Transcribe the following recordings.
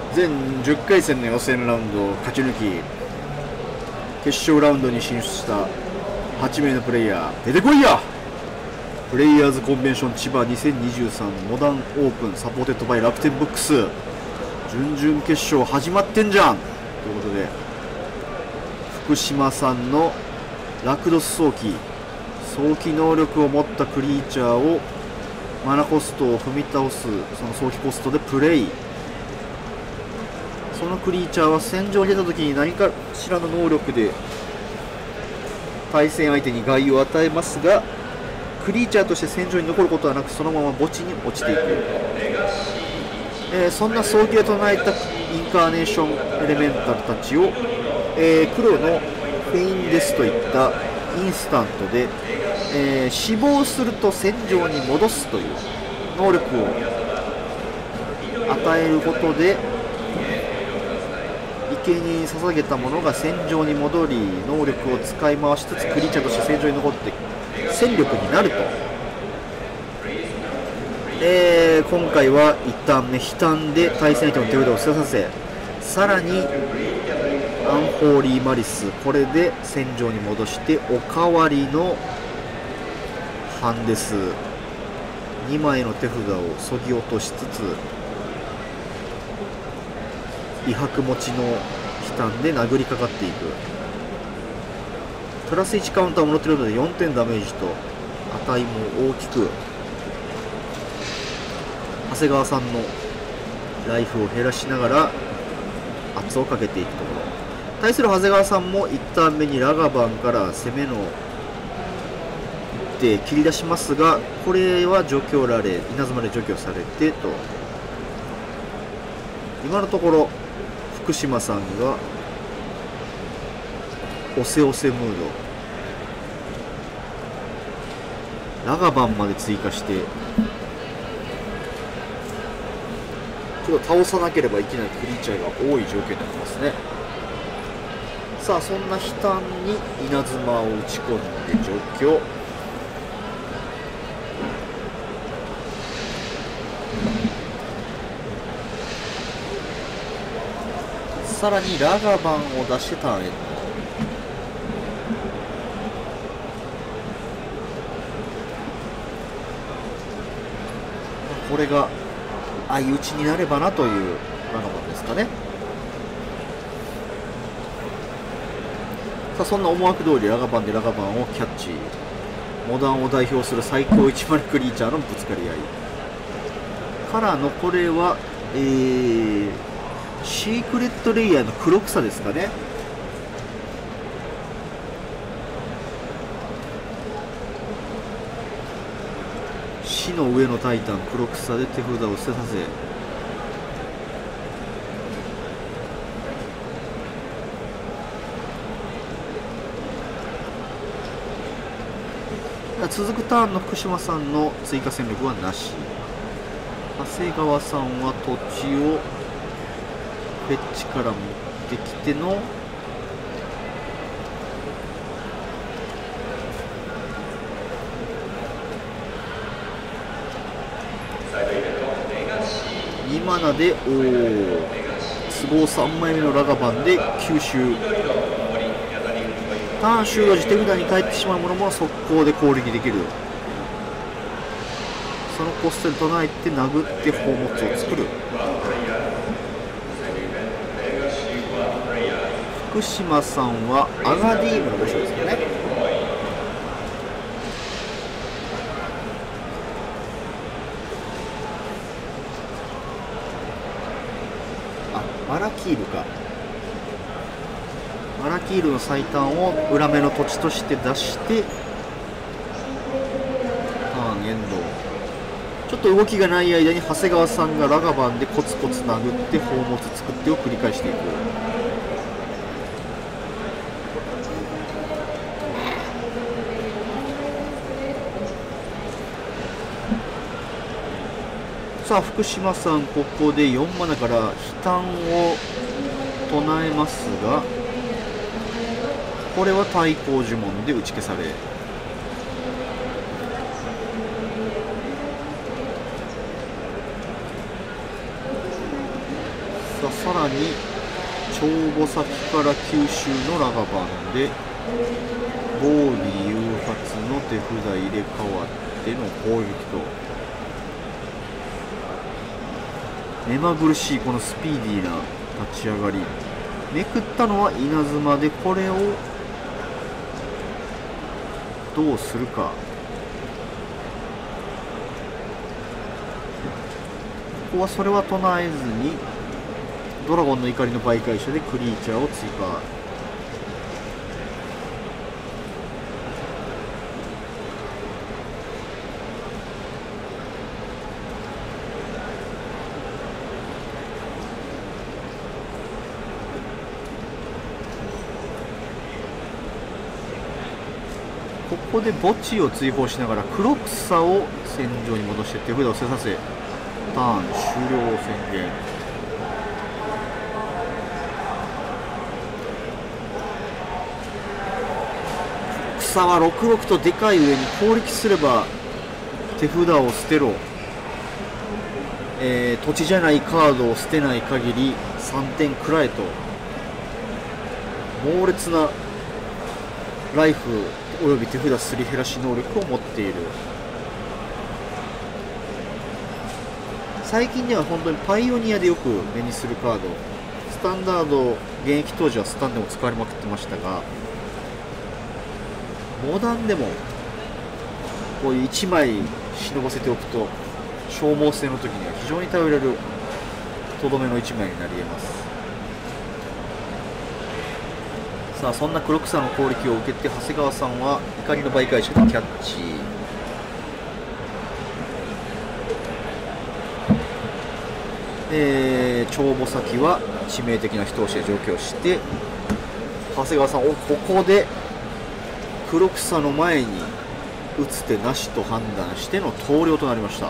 全10回戦の予選ラウンドを勝ち抜き決勝ラウンドに進出した8名のプレイヤー、出てこいや。プレイヤーズコンベンション千葉2023モダンオープンサポーテッドバイ楽天ブックス、準々決勝始まってんじゃんということで、福島さんのラクロス早期能力を持ったクリーチャーをマナコストを踏み倒す、その早期コストでプレイ。そのクリーチャーは戦場に出た時に何かしらの能力で対戦相手に害を与えますが、クリーチャーとして戦場に残ることはなく、そのまま墓地に落ちていく。そんな早期で唱えたインカーネーションエレメンタルたちを、黒のフェインデスといったインスタントで、死亡すると戦場に戻すという能力を与えることで、生贄に捧げたものが戦場に戻り、能力を使い回しつつクリーチャーとして戦場に残って戦力になると。今回は1ターン目悲嘆で対戦相手の手札を捨てさせ、さらにアンホーリーマリス、これで戦場に戻しておかわりのハンデス、2枚の手札をそぎ落としつつ威迫持ちの悲嘆で殴りかかっていく。プラス1カウンターをもらっているので4点ダメージと値も大きく長谷川さんのライフを減らしながら圧をかけていくところ。対する長谷川さんも1ターン目にラガバンから攻めの一手切り出しますが、これは除去られ、稲妻で除去されてと。今のところ福島さんが押せ押せムード、ラガバンまで追加してちょっと倒さなければいけないクリーチャーが多い状況になってますね。さあ、そんな悲嘆に稲妻を打ち込んで除去。さらにラガバンを出してターンエンド。これが相打ちになればなというラガバンですかね。さあ、そんな思惑通りラガバンでラガバンをキャッチ。モダンを代表する最高10クリーチャーのぶつかり合いからの、これはシークレットレイヤーの黒草ですかね。死の上のタイタン黒草で手札を捨てさせ、続くターンの福島さんの追加戦力はなし。長谷川さんは土地をフェッチから持ってきての2マナで都合3枚目のラガバンで吸収。ターン終了時手札に返ってしまうものも速攻で攻撃できる。そのコストに唱えて殴って宝物を作る。福島さんはアガディームの武将ですよね。あ、マラキールか。マラキールの最短を裏目の土地として出してターンエンド。ちょっと動きがない間に長谷川さんがラガバンでコツコツ殴って宝物作ってを繰り返していく。さあ、福島さんここで4マナから悲嘆を唱えますが、これは対抗呪文で打ち消され、 さらに帳簿先から九州のラガバンで防備誘発の手札入れ替わっての攻撃と、目まぐるしいこのスピーディーな立ち上がり。めくったのは稲妻で、これをどうするか。ここはそれは唱えずにドラゴンの怒りの媒介者でクリーチャーを追加。ここで墓地を追放しながら黒草を戦場に戻して手札を捨てさせ、ターン終了を宣言。黒草は66とでかい上に攻撃すれば手札を捨てろ、土地じゃないカードを捨てない限り3点くらえと、猛烈なライフおよび手札すり減らし能力を持っている。最近では本当にパイオニアでよく目にするカード、スタンダード現役当時はスタンでも使われまくってましたが、モダンでもこういう1枚忍ばせておくと消耗性の時には非常に頼れるとどめの1枚になり得ます。さあ、そんな黒草の攻撃を受けて長谷川さんは怒りの媒介者でキャッチ。帳簿先は致命的な非投手で上京して、長谷川さんをここで黒草の前に打つ手なしと判断しての投了となりました。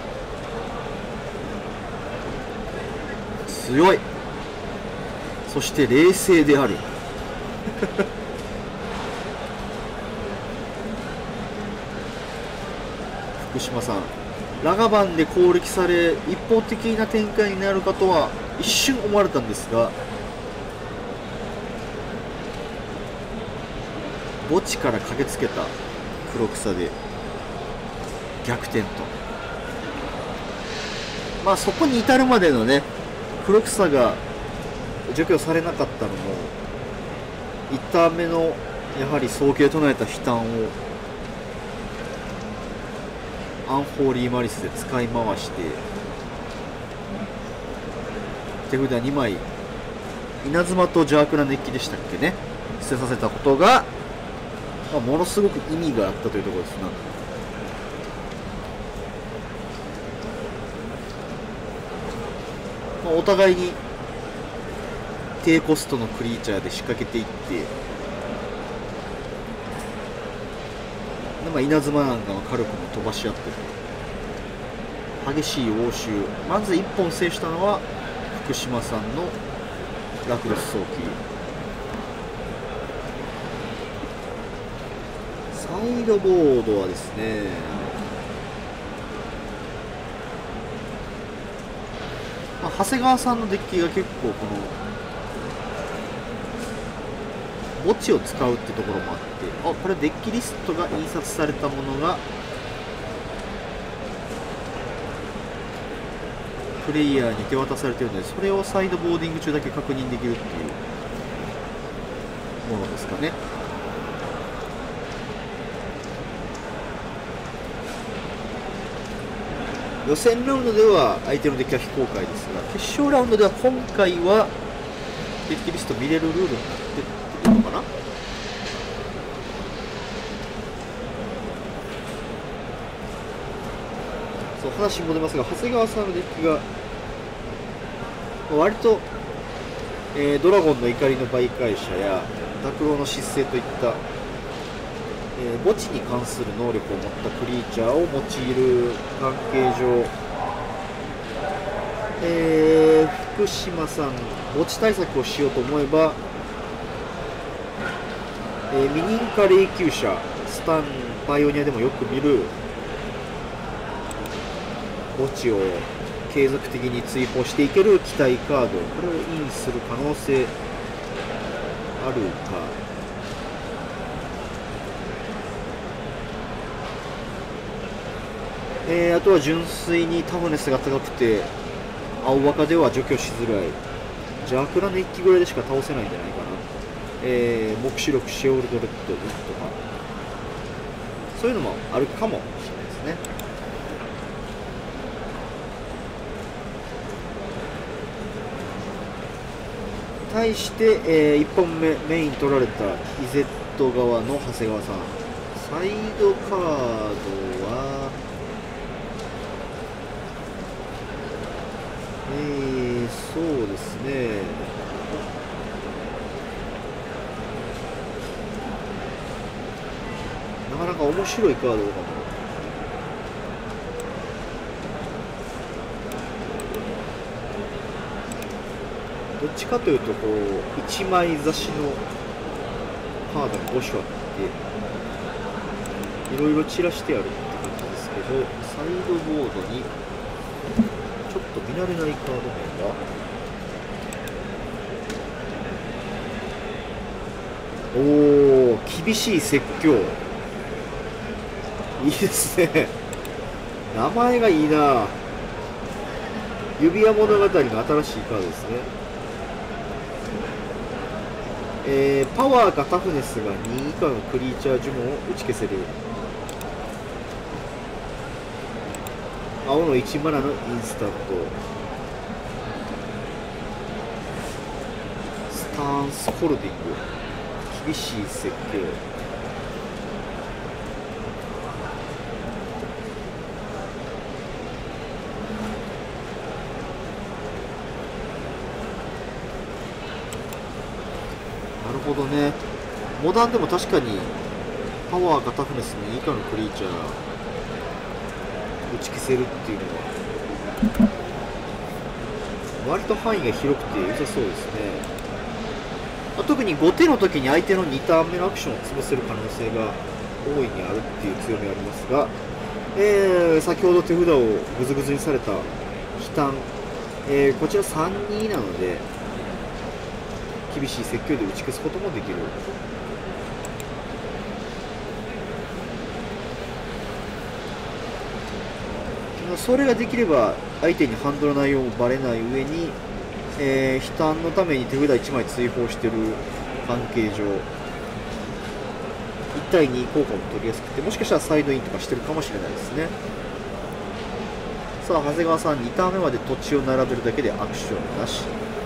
強い、そして冷静である。福島さん、ラガバンで攻撃され一方的な展開になるかとは一瞬思われたんですが、墓地から駆けつけた黒草で逆転と。まあそこに至るまでのね、黒草が除去されなかったのも1ターン目のやはり早期で唱えた悲嘆をアンホーリーマリスで使い回して手札2枚稲妻と邪悪な熱気でしたっけね、捨てさせたことが、まあ、ものすごく意味があったというところですな。まあ、お互いに低コストのクリーチャーで仕掛けていって、で、まあ、稲妻なんかの火力も飛ばし合ってる激しい応酬。まず1本制したのは福島さんのラクロス早期。サイドボードはですね、まあ、長谷川さんのデッキが結構この墓地を使うってところもあって、あ、これデッキリストが印刷されたものがプレイヤーに手渡されているので、それをサイドボーディング中だけ確認できるっていうものですかね。予選ラウンドでは相手のデッキは非公開ですが、決勝ラウンドでは今回はデッキリスト見れるルールになってるのかな。そう、話戻りますが、長谷川さんのデッキが割と、ドラゴンの怒りの媒介者や濁狼の失勢といった、墓地に関する能力を持ったクリーチャーを用いる関係上、福島さん、墓地対策をしようと思えば、ミニンカ霊柩車、スタン、パイオニアでもよく見る墓地を継続的に追放していける期待カード、これをインする可能性あるか。あとは純粋にタフネスが高くて青若では除去しづらい邪悪な熱気ぐらいでしか倒せないんじゃないかな。目視力シェオルドレッドとかそういうのもあるかもしれないですね。対して、1本目メイン取られたイゼット側の長谷川さん、サイドカードはそうですね、なかなか面白いカードとかもどっちかというとこう1枚差しのカードが5種あっていろいろ散らしてあるって感じですけど、サイドボードにちょっと見慣れないカード名がおー、厳しい説教いいですね名前がいいな。指輪物語の新しいカードですね。パワーかタフネスが2以下のクリーチャー呪文を打ち消せる。青の1マナのインスタント。スタンスホルディング。厳しい設計。なるほどね。モダンでも確かにパワーかタフネスに以下のクリーチャー打ち消せるっていうのは割と範囲が広くて良さそうですね。特に5手の時に相手の2ターン目のアクションを潰せる可能性が大いにあるっていう強みがありますが、先ほど手札をグズグズにされた悲嘆、こちら3-2なので厳しい説教で打ち消すこともできる。それができれば相手にハンドル内容もバレない上に、悲嘆のために手札1枚追放している関係上1対2効果も取りやすくて、もしかしたらサイドインとかしてるかもしれないですね。さあ長谷川さん、2ターン目まで土地を並べるだけでアクションなし。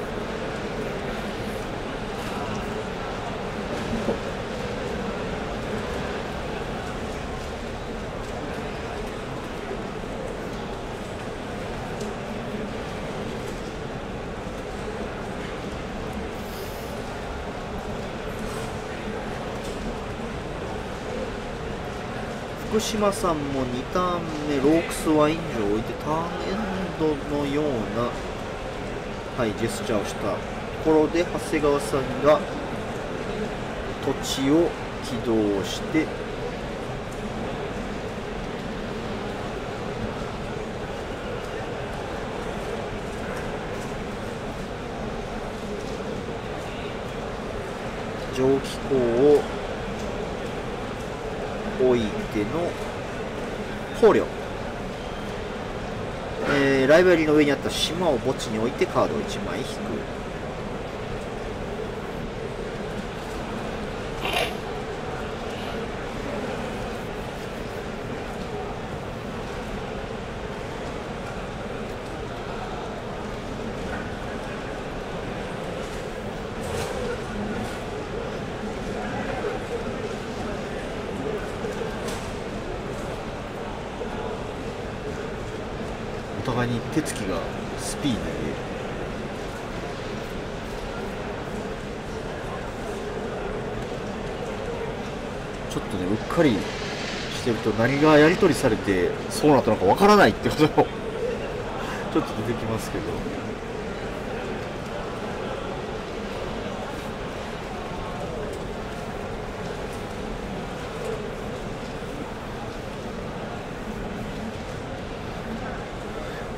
福島さんも2ターン目ロークスワインジを置いてターンエンドのような、はい、ジェスチャーをしたところで長谷川さんが土地を起動して蒸気口を置いての考慮、ライブラリーの上にあった島を墓地に置いてカードを1枚引く。お互いに手つきがスピーディーでちょっとねうっかりしてると何がやり取りされてそうなったのかわからないってこともちょっと出てきますけど、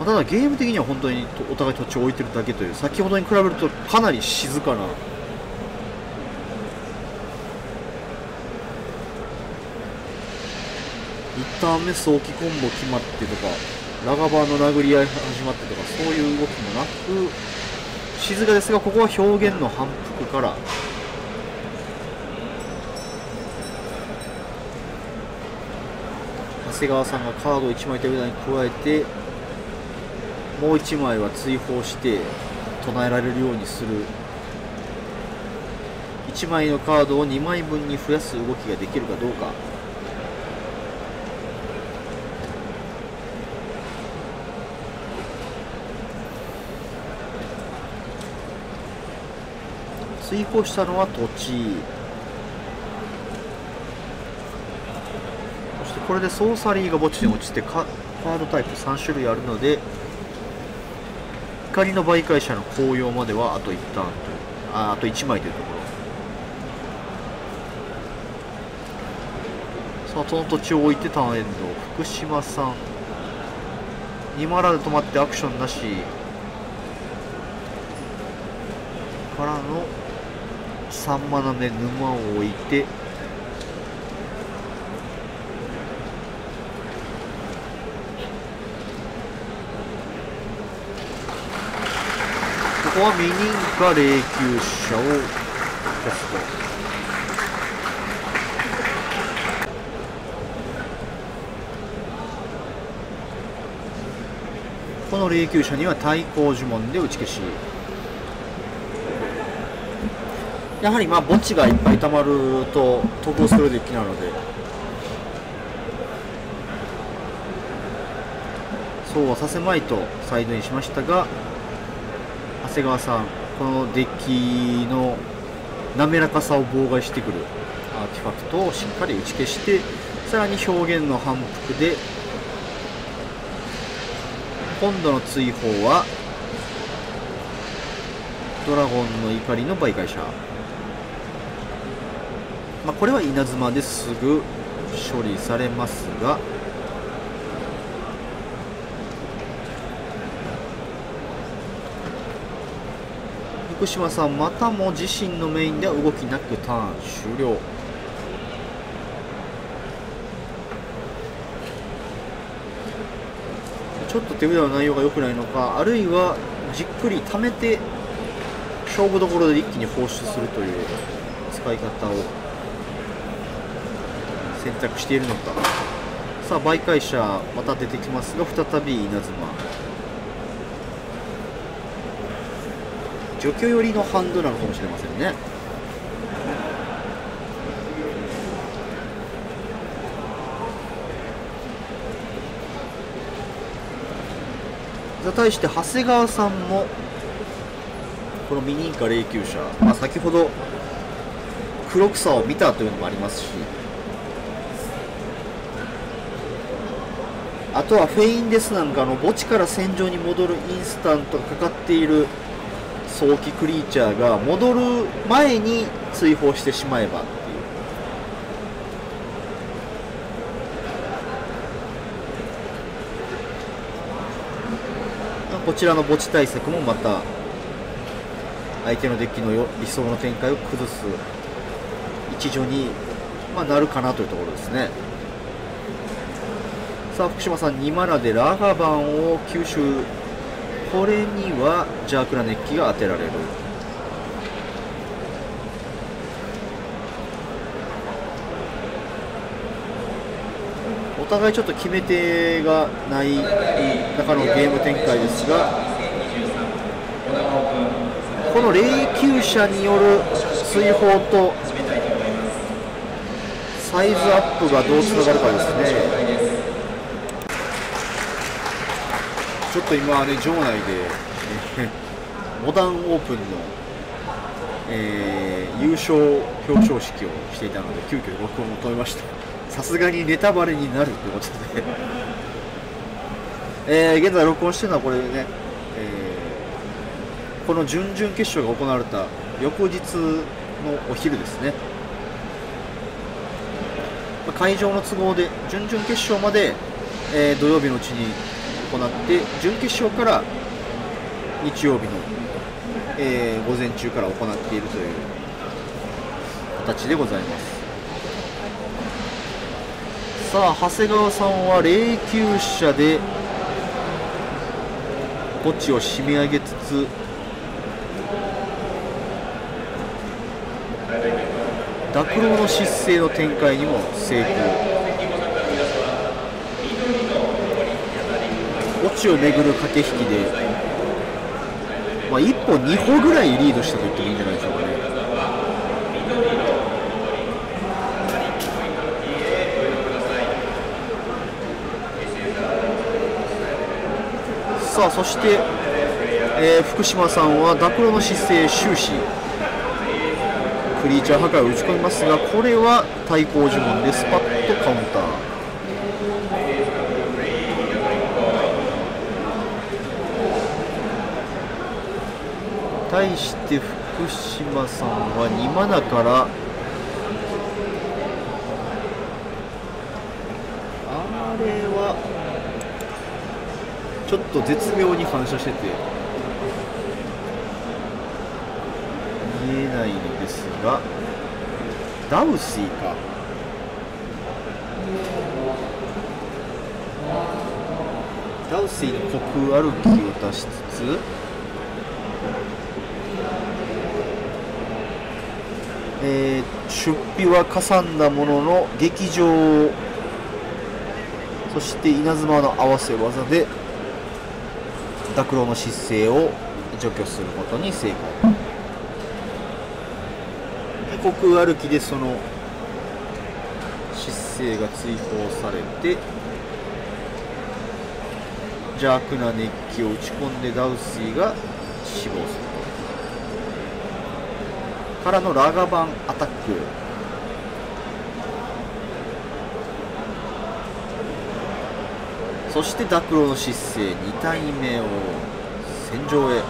ただゲーム的には本当にお互い土地を置いてるだけという、先ほどに比べるとかなり静かな。1ターン目早期コンボ決まってとか、ラガバーの殴り合い始まってとか、そういう動きもなく静かですが、ここは表現の反復から長谷川さんがカードを1枚手札に加えて、もう1枚は追放して唱えられるようにする。1枚のカードを2枚分に増やす動きができるかどうか。追放したのは土地。そしてこれでソーサリーが墓地に落ちてカードタイプ3種類あるので、怒りの媒介者の紅葉まではあと1ターンという、あと1枚というところ。さあその土地を置いてターンエンド。福島さん2マラで止まってアクションなしからの3マナで沼を置いて、ここはミニンか霊柩車をキャスト。この霊柩車には対抗呪文で打ち消し。やはりまあ墓地がいっぱい溜まると得をするデッキなので、そうはさせまいとサイドにしましたが、長谷川さんこのデッキの滑らかさを妨害してくるアーティファクトをしっかり打ち消して、さらに表現の反復で今度の追放はドラゴンの怒りの媒介者。これは稲妻ですぐ処理されますが、福島さんまたも自身のメインでは動きなくターン終了。ちょっと手札の内容が良くないのか、あるいはじっくり貯めて勝負どころで一気に放出するという使い方を選択しているのか。さあ媒介者また出てきますが、再び稲妻。除去寄りのハンドなのかもしれませんね。対して長谷川さんもこのミニインカ霊柩車、先ほど黒草を見たというのもありますし、あとはフェインデスなんかの墓地から戦場に戻るインスタントがかかっている早期クリーチャーが戻る前に追放してしまえばっていう。こちらの墓地対策もまた相手のデッキの理想の展開を崩す一助になるかなというところですね。さあ福島さん2マナでラガバンを吸収。これには邪悪な熱気が当てられる。お互いちょっと決め手がない中のゲーム展開ですが、この霊柩車による追放とサイズアップがどうつながるかですね。ちょっと今ね、場内でモダンオープンの、優勝表彰式をしていたので、急遽録音を止めました。さすがにネタバレになるということで、現在録音しているのはこれね、この準々決勝が行われた翌日のお昼ですね。会場の都合で準々決勝まで、土曜日のうちに行って準決勝から日曜日の、午前中から行っているという形でございます。さあ長谷川さんは0級者でゴチを締め上げつつ濁浪の失勢の展開にも成功。ゴチをめぐる駆け引きで、1歩2歩ぐらいリードしたと言ってもいいんじゃないでしょうかね。さあそして、福島さんは濁浪の姿勢終始クリーチャー破壊を打ち込みますが、これは対抗呪文でスパッとカウンター。対して福島さんは2マナからあれはちょっと絶妙に反射してて見えないのですが、ダウシーか。ダウシーの虚空歩きを出しつつ出費はかさんだものの劇場、そして稲妻の合わせ技で濁浪の失勢を除去することに成功。虚空歩きでその失勢が追放されて邪悪な熱気を打ち込んでダウシーが死亡するからのラガバンアタック。そして濁浪の失勢2体目を戦場へ。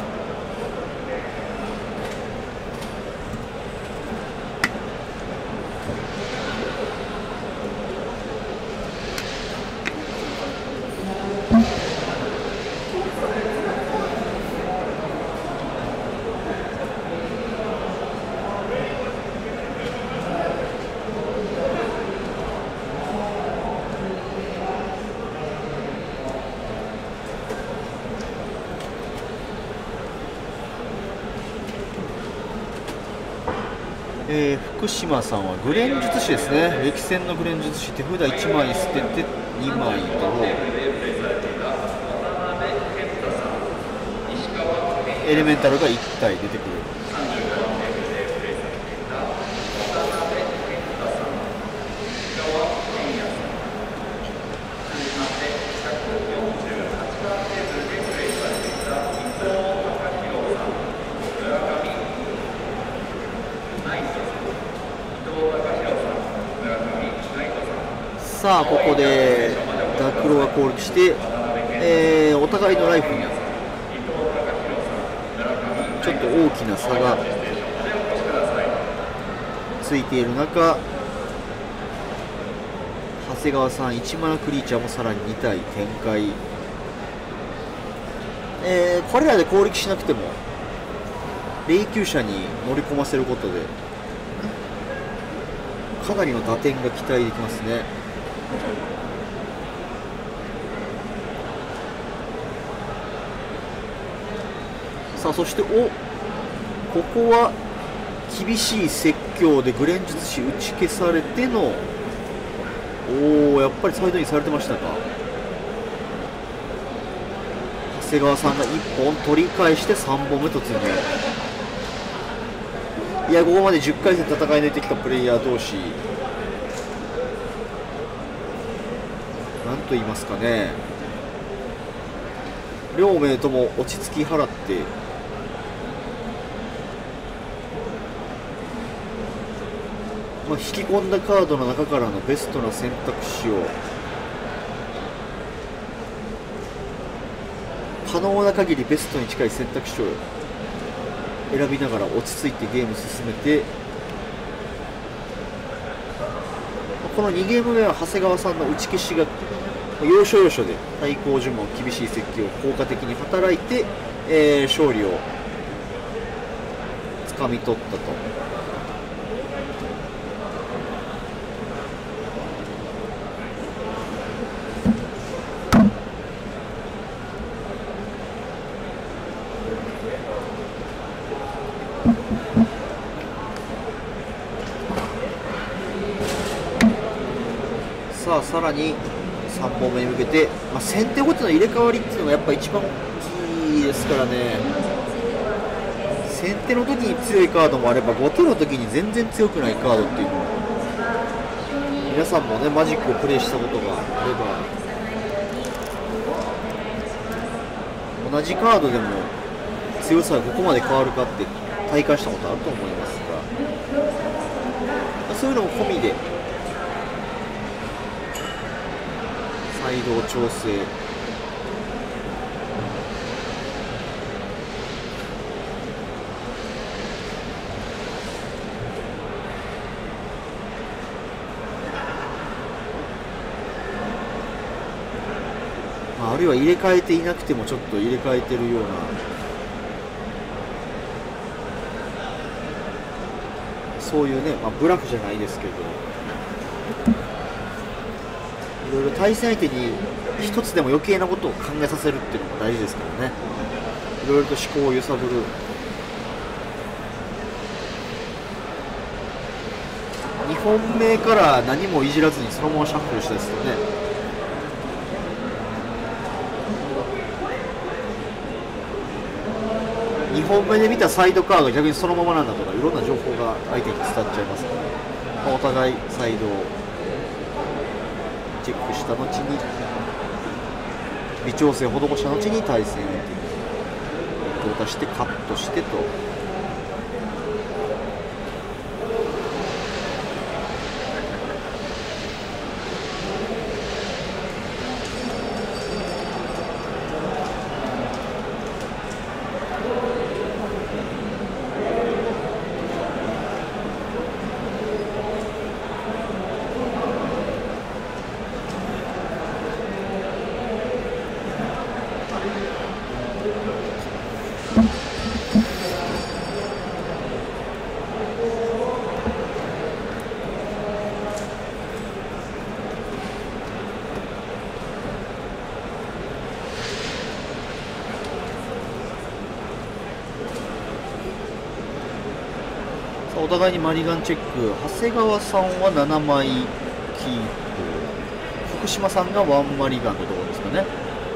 福島さんはグレン術師ですね。歴戦のグレン術師、手札1枚捨てて2枚とエレメンタルが1体出てくる。さあここで濁浪が攻撃して、お互いのライフにちょっと大きな差がついている中、長谷川さん1マナクリーチャーもさらに2体展開。これらで攻撃しなくても霊柩車に乗り込ませることでかなりの打点が期待できますね。さあそしてここは厳しい説教でグレン術師打ち消されてのやっぱりサイドインされてましたか。長谷川さんが1本取り返して3本目突入。いやここまで10回戦戦い抜いてきたプレイヤー同士、なんと言いますかね、両名とも落ち着き払って引き込んだカードの中からのベストな選択肢を可能な限りベストに近い選択肢を選びながら落ち着いてゲーム進めて、この2ゲーム目は長谷川さんの打ち消しが要所要所で対抗呪文厳しい石器を効果的に働いて、勝利をつかみ取ったと。さあさらに3本目に向けて、先手後手の入れ替わりっていうのがやっぱ一番大きいですからね。先手の時に強いカードもあれば後手の時に全然強くないカードっていうのを皆さんもねマジックをプレイしたことがあれば同じカードでも強さがここまで変わるかって体感したことあると思いますが、そういうのも込みでサイドを調整。あるいは入れ替えていなくてもちょっと入れ替えてるような、そういうね、ブラフじゃないですけど、いろいろ対戦相手に一つでも余計なことを考えさせるっていうのが大事ですからね。いろいろと思考を揺さぶる。2本目から何もいじらずにそのままシャッフルしたですよね。2本目で見たサイドカーが逆にそのままなんだとかいろんな情報が相手に伝わっちゃいますから、お互いサイドをチェックした後に微調整を施した後に対戦相手に手を出してカットしてと。お互いにマリガンチェック。長谷川さんは7枚キープ、福島さんが1マリガンのところですかね。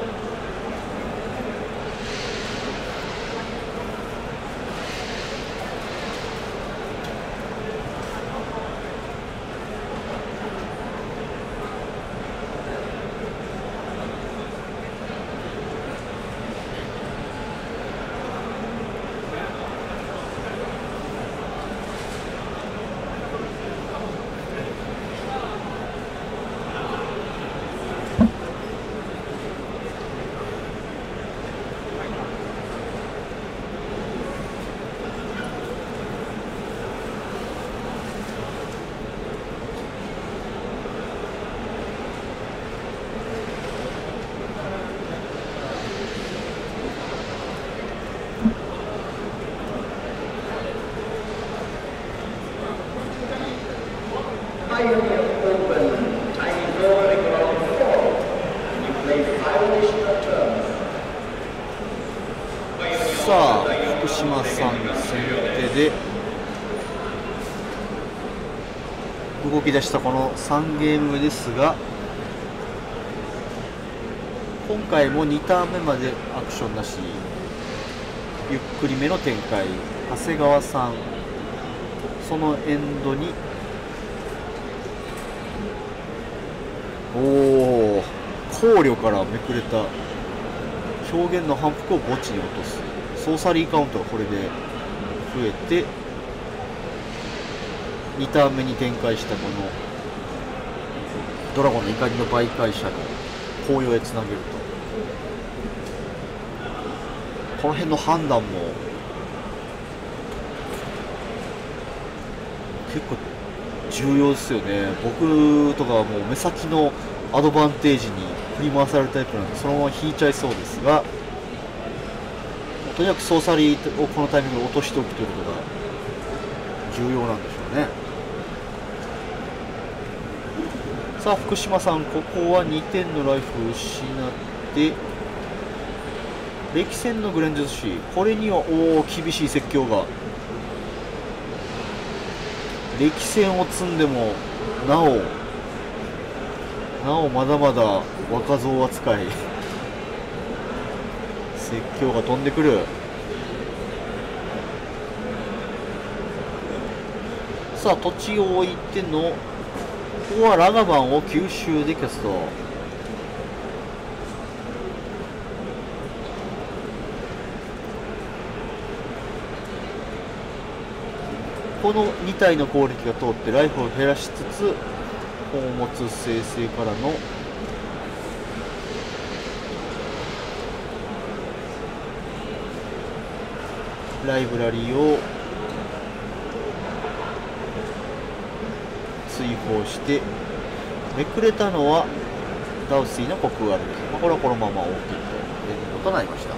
さあ福島さん先手で動き出したこの3ゲーム目ですが、今回も2ターン目までアクションなし、ゆっくりめの展開。長谷川さんそのエンドに考慮からめくれた表現の反復を墓地に落とす。ソーサリーカウントがこれで増えて2ターン目に展開したこのドラゴンの怒りの媒介者の紅葉へつなげると、この辺の判断も結構重要ですよね。僕とかはもう目先のアドバンテージに振り回されるタイプなんでそのまま引いちゃいそうですが、とにかくソーサリーをこのタイミングで落としておくということが重要なんでしょうね。さあ福島さん、ここは2点のライフを失って歴戦のグレンジ寿司、これには厳しい説教が。歴戦を積んでもなおまだまだ若造扱い説教が飛んでくる。さあ土地を置いての、ここはラガバンを吸収でキャスト。この2体の攻撃が通ってライフを減らしつつ宝物生成からのライブラリーを追放してめくれたのはダウスイの国歩き、これはこのまま大きいということとなりました。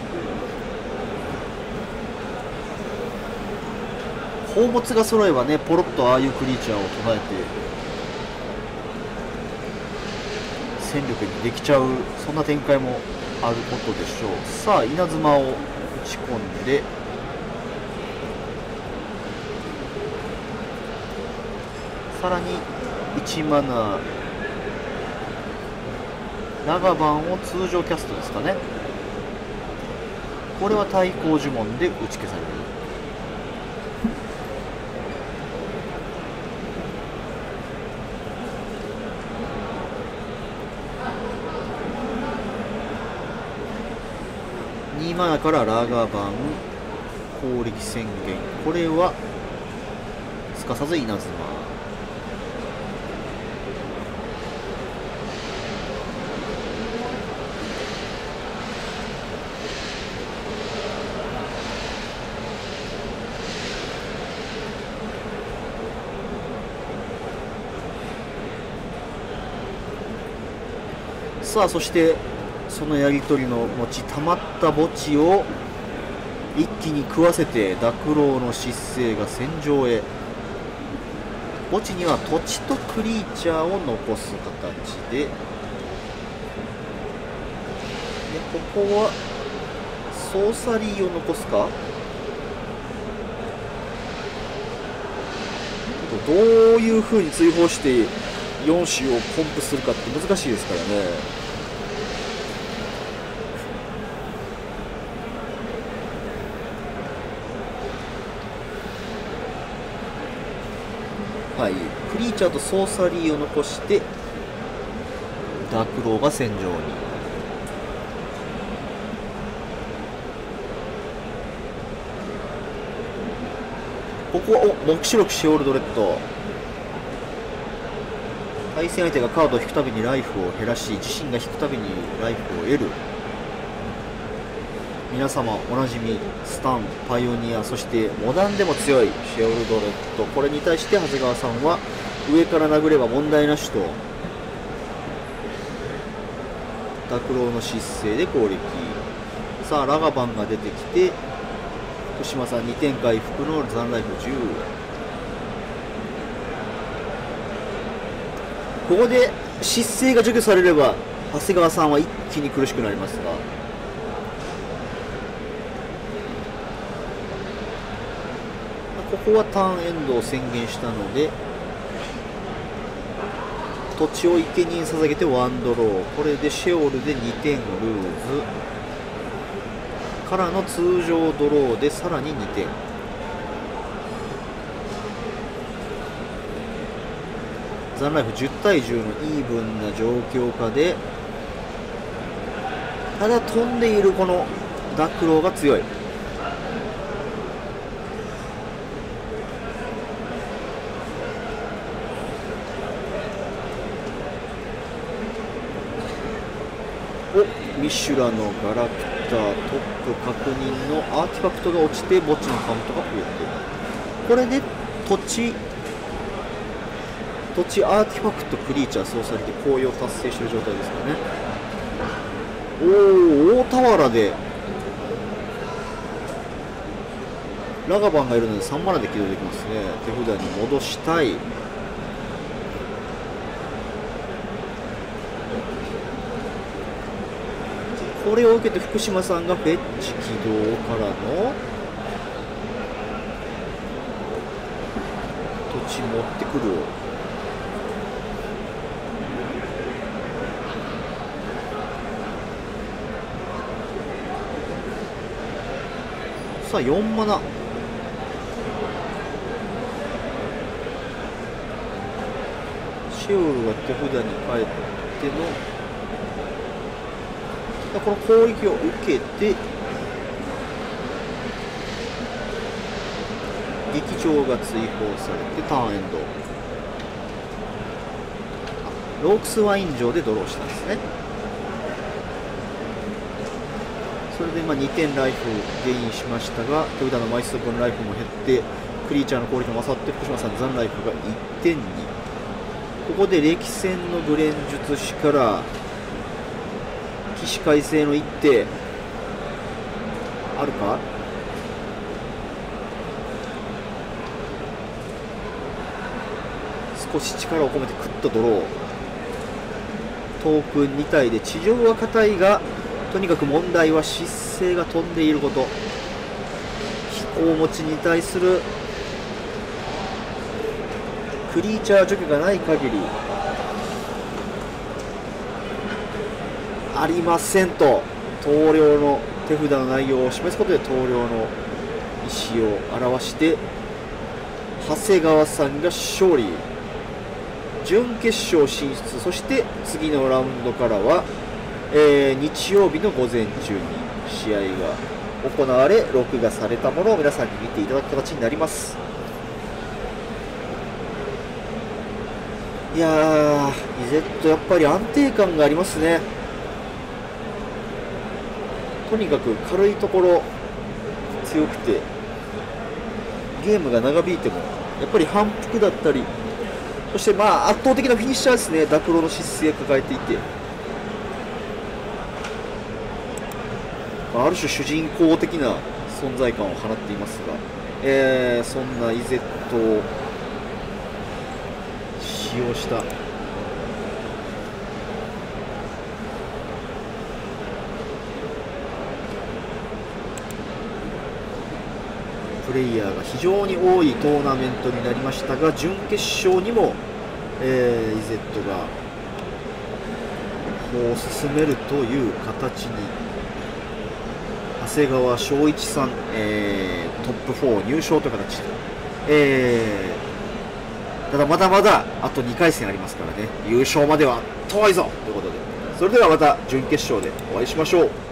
宝物が揃えばね、ポロッとああいうクリーチャーを唱えて戦力にできちゃう、そんな展開もあることでしょう。さあ稲妻を打ち込んでさらに1マナラガバンを通常キャストですかね。これは対抗呪文で打ち消される。2マナからラガバン攻撃宣言、これはすかさず稲妻。さあそしてそのやり取りの後溜まった墓地を一気に食わせて濁狼の失勢が戦場へ。墓地には土地とクリーチャーを残す形で、ここはソーサリーを残すか、どういう風に追放して4種をコンプするかって難しいですからね。はい、クリーチャーとソーサリーを残してダークローが戦場に。ここは黙示録シオルドレッド。対戦相手がカードを引くたびにライフを減らし自身が引くたびにライフを得る。皆様おなじみスタン、パイオニア、そしてモダンでも強いシェオルドレッド、これに対して長谷川さんは上から殴れば問題なしと濁狼の失勢で攻撃。さあラガバンが出てきて福島さん2点回復の残ライフ10。ここで失勢が除去されれば長谷川さんは一気に苦しくなりますが、ここはターンエンドを宣言したので土地を生贄に捧げてワンドロー、これでシェオルで2点ルーズからの通常ドローでさらに2点。残ライフ10対10のイーブンな状況下で、ただ飛んでいるこのダクローが強い。ミシュラのガラクタートップ確認のアーティファクトが落ちて墓地のカウントが増えて、これで土地アーティファクトクリーチャーソーサリーで紅葉達成している状態ですかね。 おお、大田原でラガバンがいるので3マナで起動できますね。手札に戻したい。これを受けて福島さんがフェッチ起動からの土地持ってくる。さあ4マナ。シオルが手札に変えてのこの攻撃を受けて劇場が追放されてターンエンド。ロークスワイン上でドローしたんですね。それで2点ライフゲインしましたが、手札の枚数分ライフも減ってクリーチャーの攻撃も勝って福島さん残ライフが1点に。ここで歴戦のグレン術師から起死回生の一手あるか。少し力を込めてクッとドロー。トークン2体で地上は硬いが、とにかく問題は疾走が飛んでいること。飛行持ちに対するクリーチャー除去がない限りありませんと、投了の手札の内容を示すことで投了の意思を表して長谷川さんが勝利。準決勝進出。そして次のラウンドからは、日曜日の午前中に試合が行われ、録画されたものを皆さんに見ていただく形になります。いやー、イゼットやっぱり安定感がありますね。とにかく軽いところ強くて、ゲームが長引いてもやっぱり反復だったり、そして圧倒的なフィニッシャーですね。ダクロの疾走抱えていて、ある種主人公的な存在感を放っていますが、そんなイゼットを使用したプレイヤーが非常に多いトーナメントになりましたが、準決勝にも、イゼットが歩を進めるという形に。長谷川翔一さん、トップ4入賞という形で、ただまだまだあと2回戦ありますからね、優勝までは遠いぞということで、それではまた準決勝でお会いしましょう。